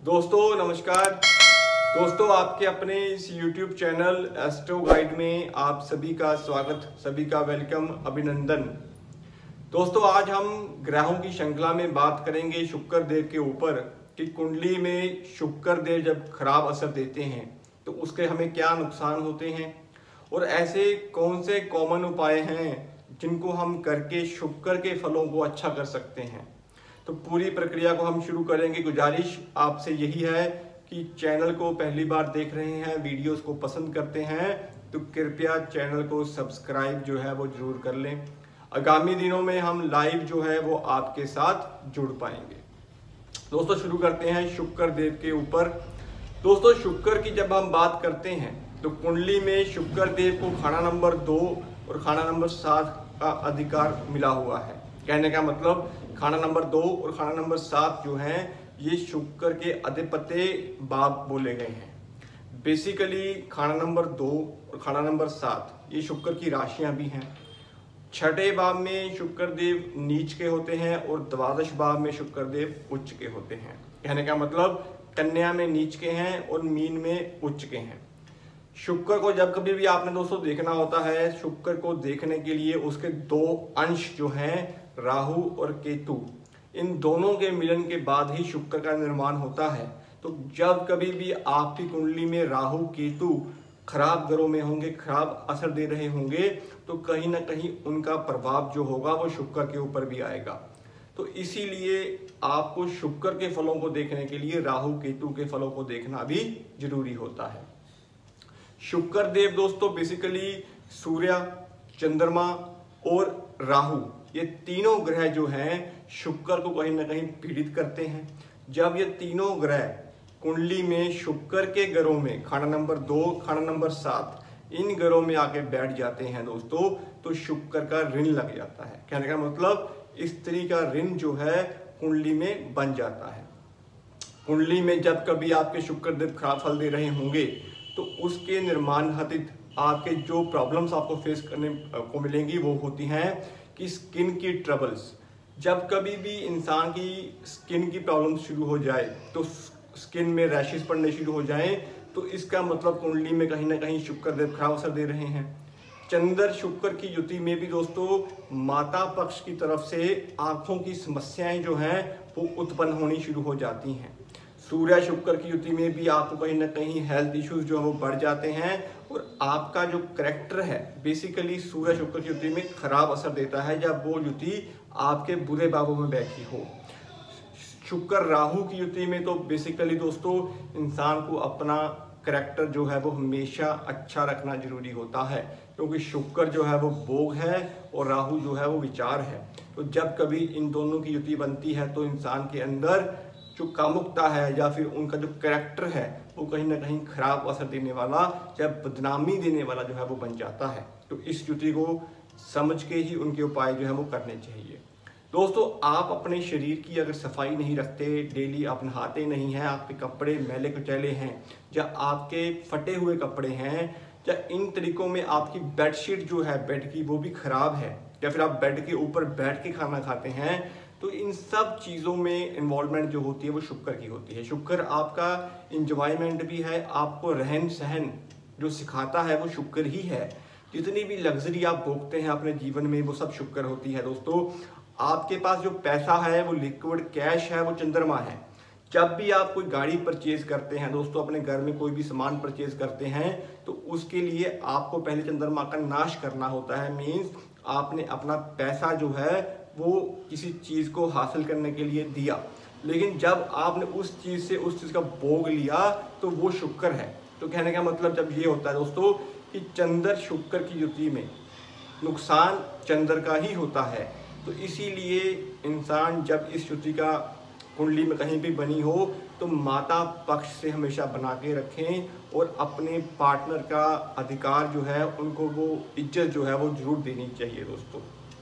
दोस्तों नमस्कार। दोस्तों आपके अपने इस YouTube चैनल एस्ट्रो गाइड में आप सभी का स्वागत, सभी का वेलकम, अभिनंदन। दोस्तों आज हम ग्रहों की श्रृंखला में बात करेंगे शुक्र देव के ऊपर कि कुंडली में शुक्र देव जब खराब असर देते हैं तो उसके हमें क्या नुकसान होते हैं और ऐसे कौन से कॉमन उपाय हैं जिनको हम करके शुक्र के फलों को अच्छा कर सकते हैं। तो पूरी प्रक्रिया को हम शुरू करेंगे। गुजारिश आपसे यही है कि चैनल को पहली बार देख रहे हैं, वीडियोस को पसंद करते हैं तो कृपया चैनल को सब्सक्राइब जो है वो जरूर कर लें। आगामी दिनों में हम लाइव जो है वो आपके साथ जुड़ पाएंगे। दोस्तों शुरू करते हैं शुक्र देव के ऊपर। दोस्तों शुक्र की जब हम बात करते हैं तो कुंडली में शुक्र देव को खाना नंबर 2 और खाना नंबर 7 का अधिकार मिला हुआ है। कहने का मतलब खाना नंबर 2 और खाना नंबर 7 जो हैं ये शुक्र के अधिपत्य भाव बोले गए हैं। बेसिकली खाना नंबर 2 और खाना नंबर 7 ये शुक्र की राशियां भी हैं। छठे भाव में शुक्र देव नीच के होते हैं और द्वादश भाव में शुक्र देव उच्च के होते हैं। कहने का मतलब कन्या में नीच के हैं और मीन में उच्च के हैं। शुक्र को जब कभी भी आपने दोस्तों देखना होता है, शुक्र को देखने के लिए उसके 2 अंश जो हैं राहु और केतु, इन दोनों के मिलन के बाद ही शुक्र का निर्माण होता है। तो जब कभी भी आपकी कुंडली में राहु केतु खराब ग्रहों में होंगे, खराब असर दे रहे होंगे, तो कहीं ना कहीं उनका प्रभाव जो होगा वो शुक्र के ऊपर भी आएगा। तो इसीलिए आपको शुक्र के फलों को देखने के लिए राहु केतु के फलों को देखना भी जरूरी होता है। शुक्र देव दोस्तों बेसिकली सूर्य, चंद्रमा और राहु, ये तीनों ग्रह जो हैं शुक्र को कहीं ना कहीं पीड़ित करते हैं। जब ये तीनों ग्रह कुंडली में शुक्र के घरों में खाना नंबर 2, खाना नंबर 7 इन घरों में आके बैठ जाते हैं दोस्तों, तो शुक्र का ऋण लग जाता है। कहने का मतलब स्त्री का ऋण जो है कुंडली में बन जाता है। कुंडली में जब कभी आपके शुक्र देव खराब फल दे रहे होंगे तो उसके निर्माण हेतु आपके जो प्रॉब्लम्स आपको फेस करने को मिलेंगी वो होती हैं कि स्किन की ट्रबल्स। जब कभी भी इंसान की स्किन की प्रॉब्लम शुरू हो जाए, तो स्किन में रैशेस पड़ने शुरू हो जाएं, तो इसका मतलब कुंडली में कहीं ना कहीं शुक्र देव खराब असर दे रहे हैं। चंद्र शुक्र की युति में भी दोस्तों माता पक्ष की तरफ से आंखों की समस्याएं जो हैं वो उत्पन्न होनी शुरू हो जाती हैं। सूर्य शुक्र की युति में भी आपको कहीं ना कहीं हेल्थ इश्यूज जो है वो बढ़ जाते हैं और आपका जो कैरेक्टर है बेसिकली सूर्य शुक्र की युति में खराब असर देता है जब वो युति आपके बुरे भावों में बैठी हो। शुक्र राहु की युति में तो बेसिकली दोस्तों इंसान को अपना कैरेक्टर जो है वो हमेशा अच्छा रखना जरूरी होता है, क्योंकि शुक्र जो है वो भोग है और राहु जो है वो विचार है। तो जब कभी इन दोनों की युति बनती है तो इंसान के अंदर जो कामुकता है या फिर उनका जो कैरेक्टर है वो कहीं ना कहीं खराब असर देने वाला या बदनामी देने वाला जो है वो बन जाता है। तो इस युति को समझ के ही उनके उपाय जो है वो करने चाहिए। दोस्तों आप अपने शरीर की अगर सफाई नहीं रखते, डेली आप नहाते नहीं हैं, आपके कपड़े मैले कुचैले हैं या आपके फटे हुए कपड़े हैं या इन तरीकों में आपकी बेडशीट जो है बेड की वो भी खराब है या फिर आप बेड के ऊपर बैठ के खाना खाते हैं, तो इन सब चीज़ों में इन्वॉल्वमेंट जो होती है वो शुक्र की होती है। शुक्र आपका इंजॉयमेंट भी है, आपको रहन सहन जो सिखाता है वो शुक्र ही है। जितनी भी लग्जरी आप भोगते हैं अपने जीवन में वो सब शुक्र होती है। दोस्तों आपके पास जो पैसा है वो लिक्विड कैश है, वो चंद्रमा है। जब भी आप कोई गाड़ी परचेज करते हैं दोस्तों, अपने घर में कोई भी सामान परचेज करते हैं, तो उसके लिए आपको पहले चंद्रमा का नाश करना होता है। मीन्स आपने अपना पैसा जो है वो किसी चीज़ को हासिल करने के लिए दिया, लेकिन जब आपने उस चीज़ का भोग लिया तो वो शुक्र है। तो कहने का मतलब जब ये होता है दोस्तों कि चंद्र शुक्र की युति में नुकसान चंद्र का ही होता है। तो इसीलिए इंसान जब इस युति का कुंडली में कहीं भी बनी हो तो माता पक्ष से हमेशा बना के रखें और अपने पार्टनर का अधिकार जो है उनको वो इज्जत जो है वो जरूर देनी चाहिए। दोस्तों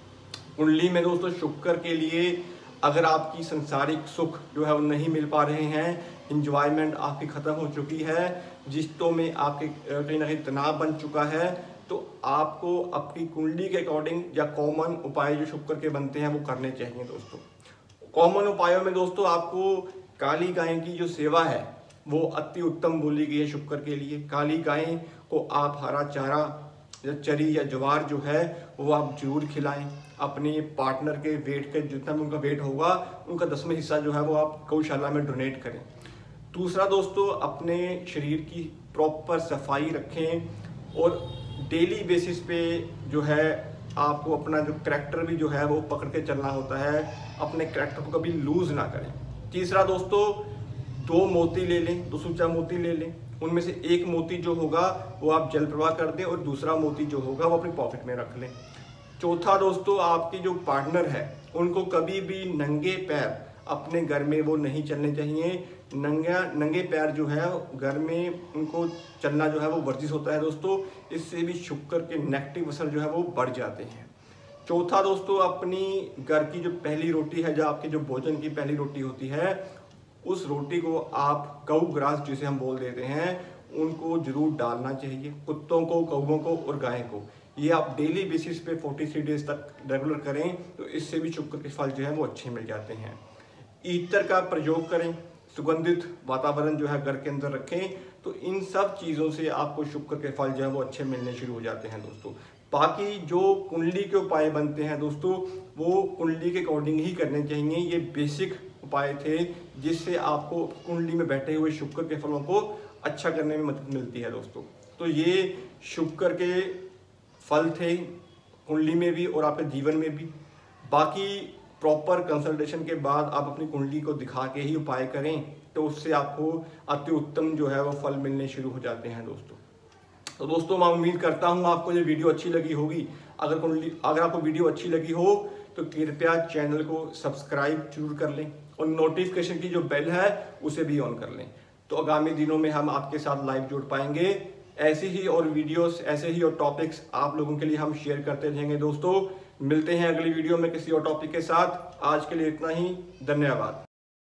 कुंडली में दोस्तों शुक्र के लिए अगर आपकी संसारिक सुख जो है वो नहीं मिल पा रहे हैं, इंजॉयमेंट आपकी ख़त्म हो चुकी है, रिश्तों में आपके कहीं ना कहीं तनाव बन चुका है, तो आपको अपनी कुंडली के अकॉर्डिंग या कॉमन उपाय जो शुक्र के बनते हैं वो करने चाहिए। दोस्तों कॉमन उपायों में दोस्तों आपको काली गाय की जो सेवा है वो अति उत्तम बोली गई है शुक्र के लिए। काली गाय को आप हरा चारा या चरी या ज्वार जो है वो आप जरूर खिलाएं। अपने पार्टनर के वेट के जितना भी उनका वेट होगा उनका 10वां हिस्सा जो है वो आप गौशाला में डोनेट करें। दूसरा दोस्तों, अपने शरीर की प्रॉपर सफाई रखें और डेली बेसिस पे जो है आपको अपना जो करैक्टर भी जो है वो पकड़ के चलना होता है। अपने करैक्टर को कभी लूज ना करें। तीसरा दोस्तों, 2 मोती ले लें, 2 सुच्चा मोती ले लें। उनमें से एक मोती जो होगा वो आप जल प्रवाह कर दें और दूसरा मोती जो होगा वो अपनी पॉकेट में रख लें। चौथा दोस्तों, आपके जो पार्टनर है उनको कभी भी नंगे पैर अपने घर में वो नहीं चलने चाहिए। नंगे पैर जो है घर में उनको चलना जो है वो वर्जिश होता है दोस्तों। इससे भी शुक्र के नेगेटिव असर जो है वो बढ़ जाते हैं। चौथा दोस्तों, अपनी घर की जो पहली रोटी है, जो आपके जो भोजन की पहली रोटी होती है, उस रोटी को आप गऊ ग्रास जिसे हम बोल देते हैं उनको जरूर डालना चाहिए। कुत्तों को, कौवों को और गाय को ये आप डेली बेसिस पे 43 डेज तक रेगुलर करें तो इससे भी शुक्र के फल जो है वो अच्छे मिल जाते हैं। ईतर का प्रयोग करें, सुगंधित वातावरण जो है घर के अंदर रखें, तो इन सब चीज़ों से आपको शुक्र के फल जो है वो अच्छे मिलने शुरू हो जाते हैं दोस्तों। बाकी जो कुंडली के उपाय बनते हैं दोस्तों वो कुंडली के अकॉर्डिंग ही करने चाहिए। ये बेसिक उपाय थे जिससे आपको कुंडली में बैठे हुए शुक्र के फलों को अच्छा करने में मदद मिलती है दोस्तों। तो ये शुक्र के फल थे कुंडली में भी और आपके जीवन में भी। बाकी प्रॉपर कंसल्टेशन के बाद आप अपनी कुंडली को दिखा के ही उपाय करें तो उससे आपको अति उत्तम जो है वो फल मिलने शुरू हो जाते हैं दोस्तों। तो दोस्तों मैं उम्मीद करता हूँ आपको ये वीडियो अच्छी लगी होगी। अगर आपको वीडियो अच्छी लगी हो तो कृपया चैनल को सब्सक्राइब जरूर कर लें और नोटिफिकेशन की जो बेल है उसे भी ऑन कर लें। तो आगामी दिनों में हम आपके साथ लाइव जुड़ पाएंगे। ऐसे ही और वीडियोस, ऐसे ही और टॉपिक्स आप लोगों के लिए हम शेयर करते रहेंगे दोस्तों। मिलते हैं अगली वीडियो में किसी और टॉपिक के साथ। आज के लिए इतना ही, धन्यवाद।